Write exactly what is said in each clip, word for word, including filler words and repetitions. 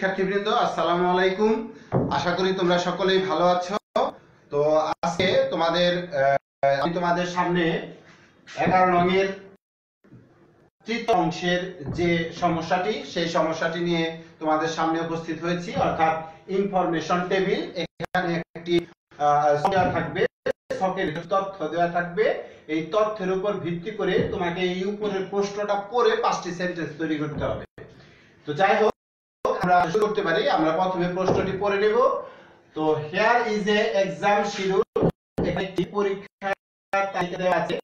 শিক্ষার্থীবৃন্দ, আসসালামু আলাইকুম। আশা করি তোমরা সকলেই ভালো আছো। তো আজকে তোমাদের আমি তোমাদের সামনে এগারো নংয়ের তৃতীয় অংশের যে সমস্যাটি সেই সমস্যাটি নিয়ে তোমাদের সামনে উপস্থিত হয়েছি, অর্থাৎ ইনফরমেশন টেবিল। এখানে একটি ছক থাকবে, ছকের তথ্য দেওয়া থাকবে। এই তথ্যের উপর ভিত্তি করে তোমাকে এই উপরের প্রশ্নটা পড়ে পাঁচটি সেন্টেন্স তৈরি করতে হবে। তো যাই হোক, আমরা শুরু করতে পারি। আমরা প্রথমে প্রশ্নটি পড়ে নেব। তো here is a exam schedule. এখানে একটি পরীক্ষার তালিকা দেওয়া আছে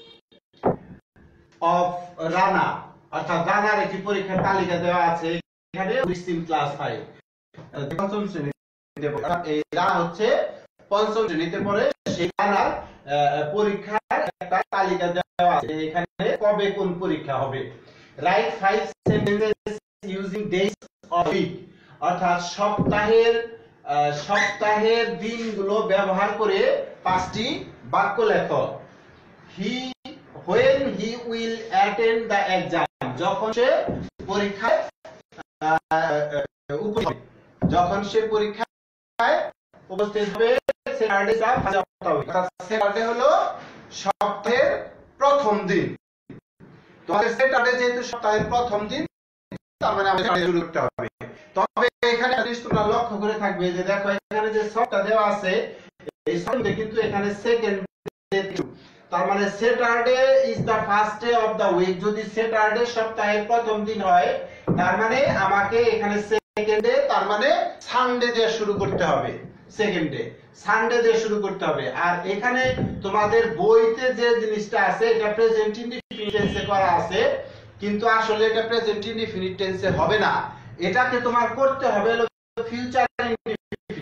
অফ রানা, অর্থাৎ রানার একটি পরীক্ষার তালিকা দেওয়া আছে এখানে ইন ক্লাস ফাইভ, পঞ্চম শ্রেণীতে পড়ে। এই রানা হচ্ছে পঞ্চম শ্রেণীতে পড়ে। সেই রানার পরীক্ষার একটা তালিকা দেওয়া আছে। এখানে কবে কোন পরীক্ষা হবে। Write five sentences using days of week, অর্থাৎ সপ্তাহের সপ্তাহের দিনগুলো ব্যবহার করে পাঁচটি বাক্য লেখো। হি when he will attend the exam, যখন সে পরীক্ষায় উপস্থিত হবে, যখন সে পরীক্ষায় উপস্থিত হবে। স্যাটারডে যা অর্থাৎ স্যাটারডে হলো সপ্তাহের প্রথম দিন। তোমাদের স্যাটারডে যেহেতু সপ্তাহের প্রথম দিন, তার মানে আমাদের শুরু করতে হবে। তবে এখানে তোমরা লক্ষ্য করে থাকবে যে দেখো এখানে যে ছকটা দেওয়া আছে, এই ছকে কিন্তু এখানে সেকেন্ড, তার মানে Saturday is the first day of the week. যদি স্যাটারডে সপ্তাহের প্রথম দিন হয়, তার মানে আমাকে এখানে সেকেন্ডে, তার মানে সানডে দিয়ে শুরু করতে হবে। সেকেন্ডে সানডে দিয়ে শুরু করতে হবে। আর এখানে তোমাদের বইতে যে জিনিসটা আছে, এটা প্রেজেন্ট ইনডিফিনিট টেন্সে করা আছে, কিন্তু আসলে এটা প্রেজেন্ট ইনডিফিনিট টেন্সে হবে না। এটাকে তোমার করতে হবে future indefinite.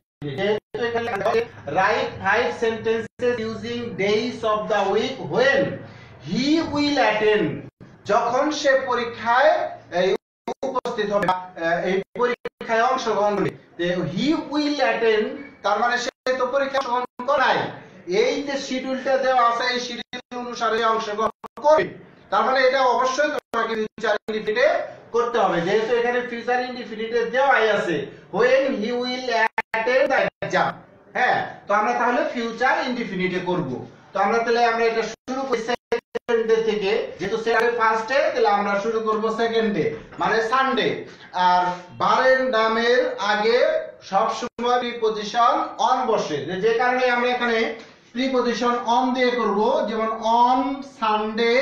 Write five sentences using days of the week when he will attend, যখন সে পরীক্ষায় উপস্থিত হবে, এই পরীক্ষায় অংশগ্রহণ করবে। he will attend, তার মানে সে তো পরীক্ষায় অংশগ্রহণ করায়। এই যে শিডিউলটা দেওয়া আছে, এই শিডিউল অনুসারে অংশগ্রহণ করবে। তার মানে এটা অবশ্যই তোমাকে ফিউচার ইনডিফিনিটে করতে হবে, যেহেতু এখানে ফিউচার ইনডিফিনিটে দেওয়াই আছে when he will attend the exam। হ্যাঁ, তো আমরা তাহলে ফিউচার ইনডিফিনিটে করব। তো আমরা তাহলে আমরা এটা শুরু করি সেকেন্ডে থেকে, যেহেতু স্যাটারডে ফার্স্ট ডে, তাহলে আমরা শুরু করব সেকেন্ডে মানে সানডে। আর বারের নামের আগে সব সময় প্রিপজিশন অন বসে, যে কারণে আমরা এখানে প্রিপজিশন অন দিয়ে করব। যেমন on Sunday,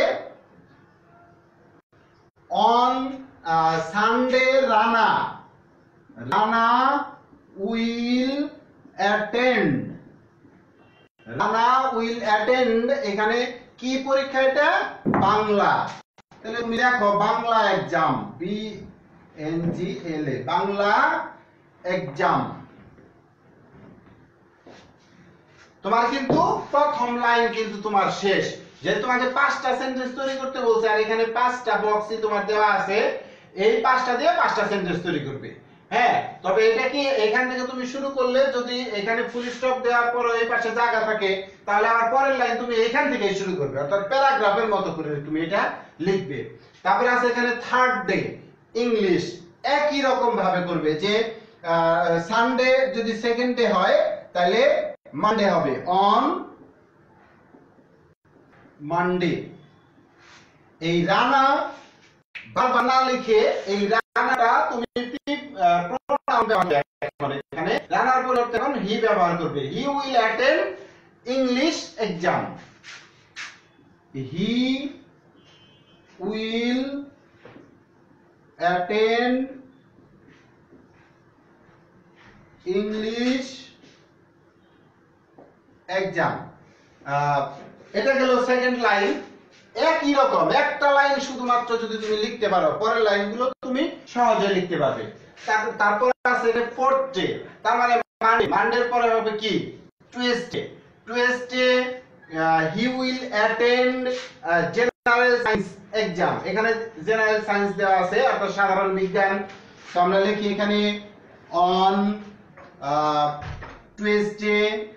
on Sunday Rana, Rana will attend, Rana will attend. এখানে কি পরীক্ষা? এটা বাংলা। তাহলে তুমি দেখো Bangla exam, B N G L A, Bangla exam. তোমার কিন্তু প্রথম লাইন কিন্তু তোমার শেষ, যে তোমাকে পাঁচটা সেন্টেন্স তৈরি করতে বলছে, আর এখানে পাঁচটা বক্সই তোমার দেওয়া আছে। এই পাঁচটা দিয়ে পাঁচটা সেন্টেন্স তৈরি করবে। হ্যাঁ, তবে এটা কি এখান থেকে তুমি শুরু করলে, যদি এখানে ফুল স্টপ দেওয়ার পর এই পাশে জায়গা থাকে, তাহলে আমার পরের লাইন তুমি এখান থেকেই শুরু করবে, অর্থাৎ প্যারাগ্রাফের মতো করে তুমি এটা লিখবে। তারপরে আছে এখানে থার্ড ডে ইংলিশ, একই রকম ভাবে করবে। যে সানডে যদি সেকেন্ড ডে হয়, তাহলে মানডে হবে অন মানডে। এই রানা বারবার না লিখে এই রানাটা তুমি প্রোনাউন ব্যবহার করবে। এখানে রানার পরিবর্তে এখন হি ব্যবহার করবে। He will attend English exam, he will attend English exam. এটা গেল সেকেন্ড লাইন। একই রকম একটা লাইন শুধুমাত্র যদি তুমি লিখতে পারো, পরের লাইনগুলো তুমি সহজে লিখতে পারবে। তারপর আছে ফোর্থ ডে, তার মানে মানডে। মানডের পরে হবে কি? Tuesday. Tuesday he will attend general science exam. এখানে জেনারেল সায়েন্স দেওয়া আছে, অর্থাৎ সাধারণ বিজ্ঞান। তো আমরা লিখি এখানে on Tuesday,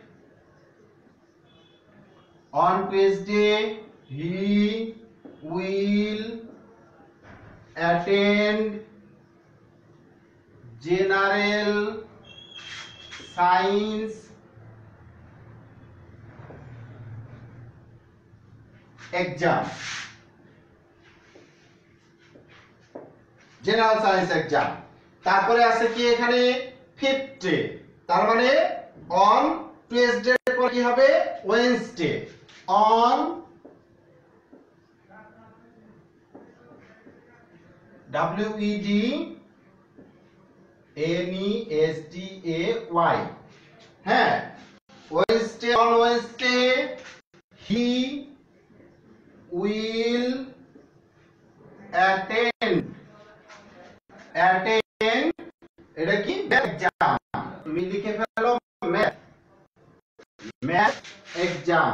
on Tuesday he will attend general science exam, general science exam. তারপরে আছে কি এখানে ফিফথ ডে, তার মানে অন টুয়েসডে পর কি হবে Wednesday, on W E D N E S D A Y, হ্যাঁ Wednesday, on Wednesday he will attend, attend এটা কি এক্সাম, তুমি লিখে ফেলো ম্যাথ, ম্যাথ এক্সাম।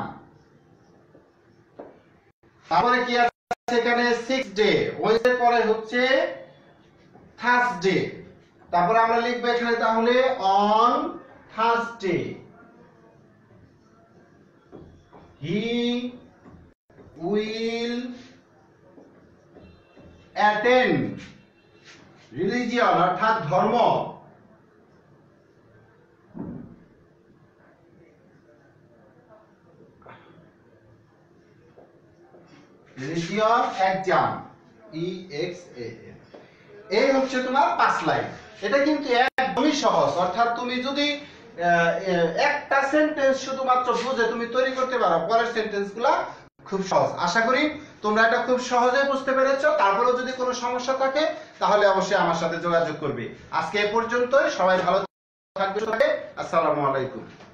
তারপরে কি আছে এখানে সিক্স ডে, ওয়েডনেসডে পরে হচ্ছে থার্সডে, তারপরে আমরা লিখবো এখানে তাহলে on Thursday he will attend religion অর্থাৎ ধর্ম, religion exam, E X A N. এই হচ্ছে তোমার পাঁচ লাইন। এটা কিন্তু একদমই সহজ, অর্থাৎ তুমি যদি একটা সেন্টেন্স শুধুমাত্র বুঝে তুমি তৈরি করতে পারো, পরের সেন্টেন্সগুলো খুব সহজ। আশা করি তোমরা এটা খুব সহজে বুঝতে পেরেছো। তারপরেও যদি কোনো সমস্যা থাকে তাহলে অবশ্যই আমার সাথে যোগাযোগ করবে। আজকে এ পর্যন্তই, সবাই ভালো থাকবে, আসসালামু আলাইকুম।